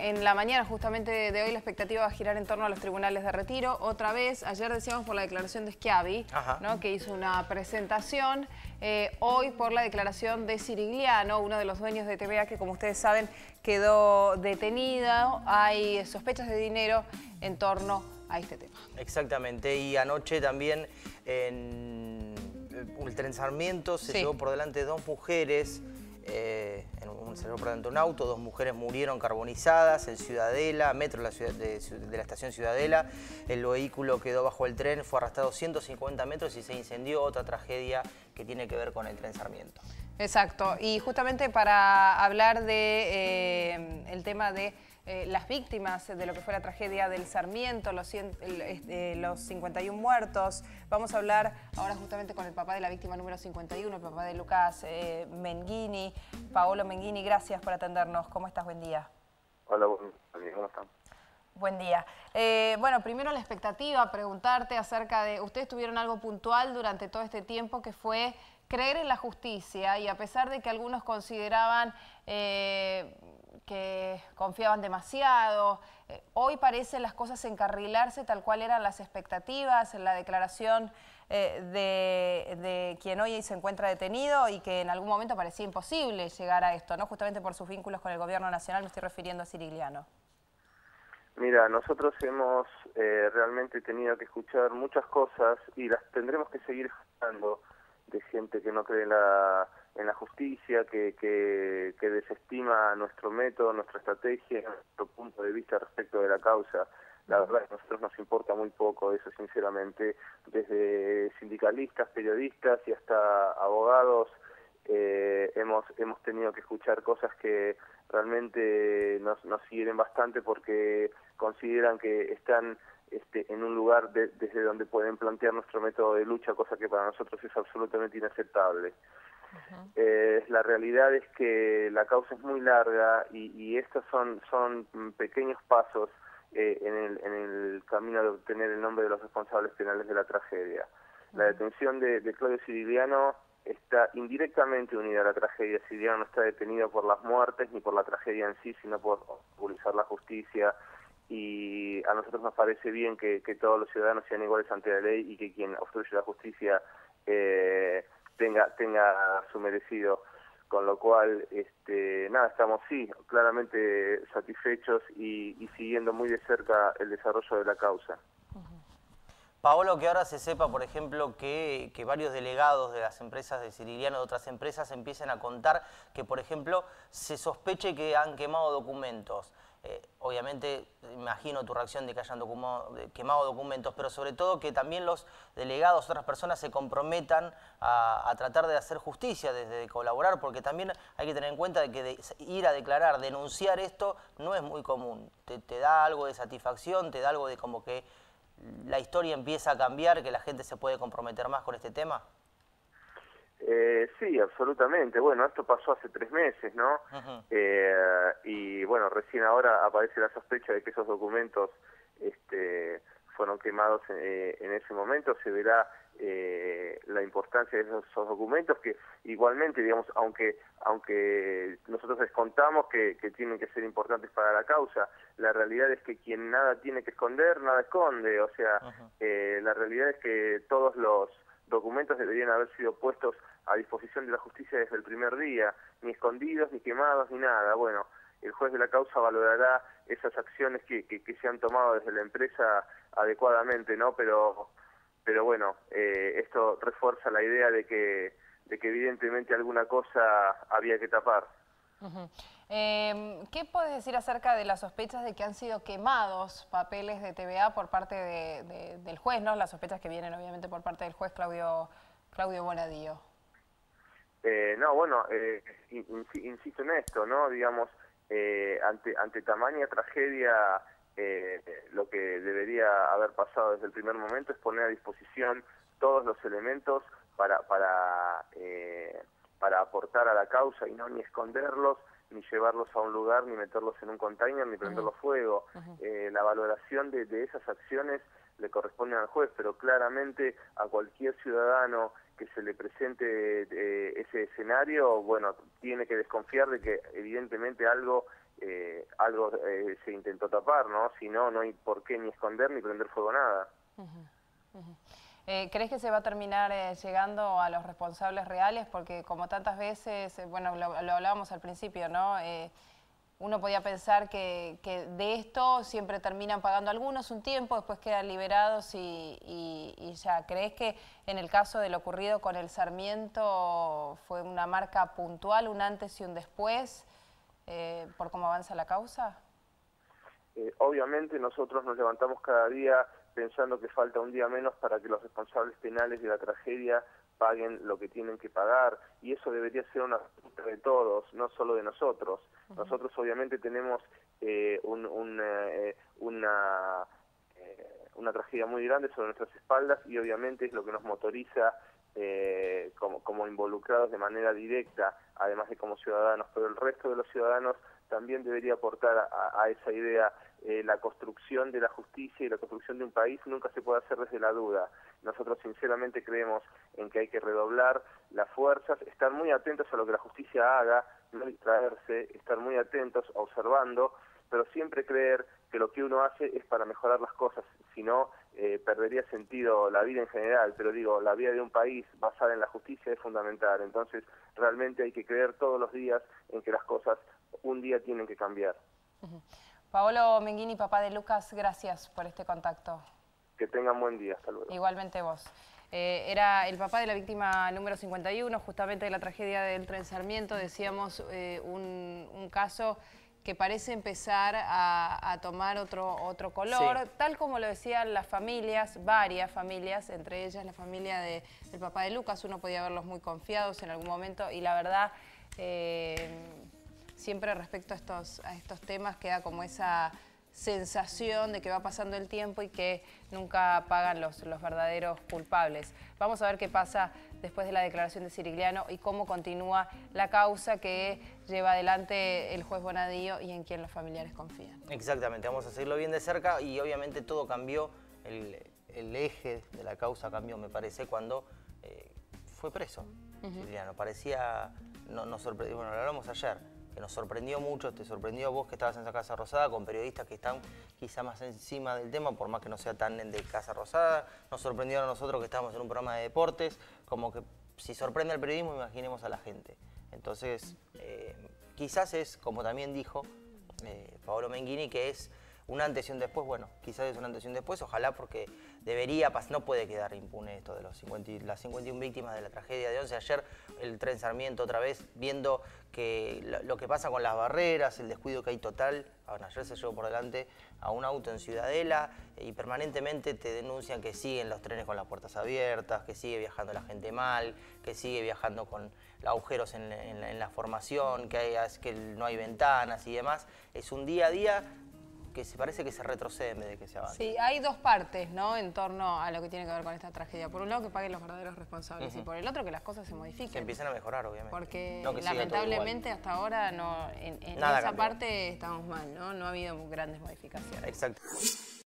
en la mañana justamente de hoy la expectativa va a girar en torno a los tribunales de retiro. Otra vez, ayer decíamos por la declaración de Schiavi, ¿no?, que hizo una presentación. Hoy por la declaración de Cirigliano, uno de los dueños de TVA, que como ustedes saben quedó detenido. Hay sospechas de dinero en torno a este tema. Exactamente, y anoche también en el Tren Sarmiento se llevó por delante dos mujeres, se llevó por delante un auto, dos mujeres murieron carbonizadas en Ciudadela, metro de la estación Ciudadela. El vehículo quedó bajo el tren, fue arrastrado 150 metros y se incendió. Otra tragedia que tiene que ver con el Tren Sarmiento. Exacto, y justamente para hablar de el tema de las víctimas de lo que fue la tragedia del Sarmiento, los 51 muertos. Vamos a hablar ahora justamente con el papá de la víctima número 51, el papá de Lucas Menghini. Paolo Menghini, gracias por atendernos. ¿Cómo estás? Buen día. Hola, buen día. ¿Cómo están? Buen día. Bueno, primero la expectativa, preguntarte acerca de... Ustedes tuvieron algo puntual durante todo este tiempo que fue creer en la justicia, y a pesar de que algunos consideraban que confiaban demasiado, hoy parecen las cosas encarrilarse tal cual eran las expectativas en la declaración de quien hoy se encuentra detenido, y que en algún momento parecía imposible llegar a esto, ¿no? Justamente por sus vínculos con el gobierno nacional, me estoy refiriendo a Cirigliano. Mira, nosotros hemos realmente tenido que escuchar muchas cosas y las tendremos que seguir escuchando, de gente que no cree en la justicia, que desestima nuestro método, nuestra estrategia, nuestro punto de vista respecto de la causa. La verdad es que a nosotros nos importa muy poco eso, sinceramente, desde sindicalistas, periodistas y hasta abogados. Hemos tenido que escuchar cosas que realmente nos hieren bastante, porque consideran que están en un lugar desde donde pueden plantear nuestro método de lucha, cosa que para nosotros es absolutamente inaceptable. La realidad es que la causa es muy larga y estos son pequeños pasos en el camino de obtener el nombre de los responsables penales de la tragedia. La detención de Claudio Cirigliano está indirectamente unida a la tragedia. Cirigliano no está detenido por las muertes ni por la tragedia en sí, sino por obstaculizar la justicia, y a nosotros nos parece bien que todos los ciudadanos sean iguales ante la ley y que quien obstruye la justicia tenga su merecido. Con lo cual, nada, estamos claramente satisfechos y siguiendo muy de cerca el desarrollo de la causa. Paolo, que ahora se sepa, por ejemplo, que varios delegados de las empresas de Cirigliano, de otras empresas, empiecen a contar que, por ejemplo, se sospeche que han quemado documentos. Obviamente, imagino tu reacción de que hayan quemado documentos, pero sobre todo que también los delegados, otras personas, se comprometan a tratar de hacer justicia, desde colaborar, porque también hay que tener en cuenta de que ir a declarar, denunciar esto, no es muy común. Te da algo de satisfacción, te da algo de como que la historia empieza a cambiar, que la gente se puede comprometer más con este tema. Sí, absolutamente. Bueno, esto pasó hace 3 meses, ¿no? Y bueno, recién ahora aparece la sospecha de que esos documentos fueron quemados en ese momento. Se verá la importancia de esos documentos, que igualmente, digamos, aunque nosotros descontamos que tienen que ser importantes para la causa, la realidad es que quien nada tiene que esconder, nada esconde. O sea, la realidad es que todos los documentos deberían haber sido puestos a disposición de la justicia desde el primer día, ni escondidos, ni quemados, ni nada. Bueno, el juez de la causa valorará esas acciones que se han tomado desde la empresa adecuadamente, ¿no? Pero bueno, esto refuerza la idea de que evidentemente alguna cosa había que tapar. ¿Qué puedes decir acerca de las sospechas de que han sido quemados papeles de TVA por parte del juez, ¿no? Las sospechas que vienen obviamente por parte del juez Claudio Bonadío. No, bueno, insisto en esto, ¿no? Digamos, ante tamaña tragedia, lo que debería haber pasado desde el primer momento es poner a disposición todos los elementos para aportar a la causa, y no ni esconderlos, ni llevarlos a un lugar, ni meterlos en un container, ni prenderlos fuego. La valoración de esas acciones le corresponde al juez, pero claramente a cualquier ciudadano que se le presente ese escenario, bueno, tiene que desconfiar de que evidentemente algo se intentó tapar, ¿no? Si no, no hay por qué ni esconder ni prender fuego nada. ¿Crees que se va a terminar llegando a los responsables reales? Porque como tantas veces, bueno, lo hablábamos al principio, ¿no? Uno podía pensar que de esto siempre terminan pagando algunos un tiempo, después quedan liberados y ya. ¿Crees que en el caso de lo ocurrido con el Sarmiento fue una marca puntual, un antes y un después, por cómo avanza la causa? Obviamente nosotros nos levantamos cada día pensando que falta un día menos para que los responsables penales de la tragedia paguen lo que tienen que pagar, y eso debería ser una lucha de todos, no solo de nosotros. Nosotros obviamente tenemos una tragedia muy grande sobre nuestras espaldas, y obviamente es lo que nos motoriza como involucrados de manera directa, además de como ciudadanos, pero el resto de los ciudadanos también debería aportar a esa idea. La construcción de la justicia y la construcción de un país nunca se puede hacer desde la duda. Nosotros sinceramente creemos en que hay que redoblar las fuerzas, estar muy atentos a lo que la justicia haga, no distraerse, estar muy atentos, observando, pero siempre creer que lo que uno hace es para mejorar las cosas, si no perdería sentido la vida en general. Pero digo, la vida de un país basada en la justicia es fundamental, entonces realmente hay que creer todos los días en que las cosas un día tienen que cambiar. Paolo Menghini, papá de Lucas, gracias por este contacto. Que tengan buen día, hasta luego. Igualmente vos. Era el papá de la víctima número 51, justamente de la tragedia del tren Sarmiento. Decíamos un caso que parece empezar a tomar otro color, sí, tal como lo decían las familias, varias familias, entre ellas la familia del papá de Lucas. Uno podía verlos muy confiados en algún momento, y la verdad, siempre respecto a estos temas queda como esa sensación de que va pasando el tiempo y que nunca pagan los verdaderos culpables. Vamos a ver qué pasa después de la declaración de Cirigliano y cómo continúa la causa que lleva adelante el juez Bonadío y en quien los familiares confían. Exactamente, vamos a seguirlo bien de cerca, y obviamente todo cambió, el eje de la causa cambió, me parece, cuando fue preso Cirigliano. Parecía, nos sorprendió, bueno, lo hablamos ayer, que nos sorprendió mucho, te sorprendió a vos que estabas en esa Casa Rosada, con periodistas que están quizá más encima del tema, por más que no sea tan de Casa Rosada. Nos sorprendió a nosotros que estábamos en un programa de deportes, como que si sorprende al periodismo, imaginemos a la gente. Entonces, quizás es, como también dijo Paolo Menghini, que es un antes y un después. Bueno, quizás es un antes y un después, ojalá, porque debería pasar, no puede quedar impune esto de las 51 víctimas de la tragedia de Once. Ayer el tren Sarmiento otra vez, viendo que lo que pasa con las barreras, el descuido que hay total. Bueno, ayer se llevó por delante a un auto en Ciudadela y permanentemente te denuncian que siguen los trenes con las puertas abiertas, que sigue viajando la gente mal, que sigue viajando con agujeros en la formación, que no hay ventanas y demás. Es un día a día que parece que se retrocede en vez de que se avanza. Sí, hay dos partes, ¿no?, en torno a lo que tiene que ver con esta tragedia. Por un lado, que paguen los verdaderos responsables, y por el otro, que las cosas se modifiquen. Que empiecen a mejorar, obviamente. Porque no que lamentablemente hasta ahora en esa parte estamos mal, ¿no? No ha habido grandes modificaciones. Exacto.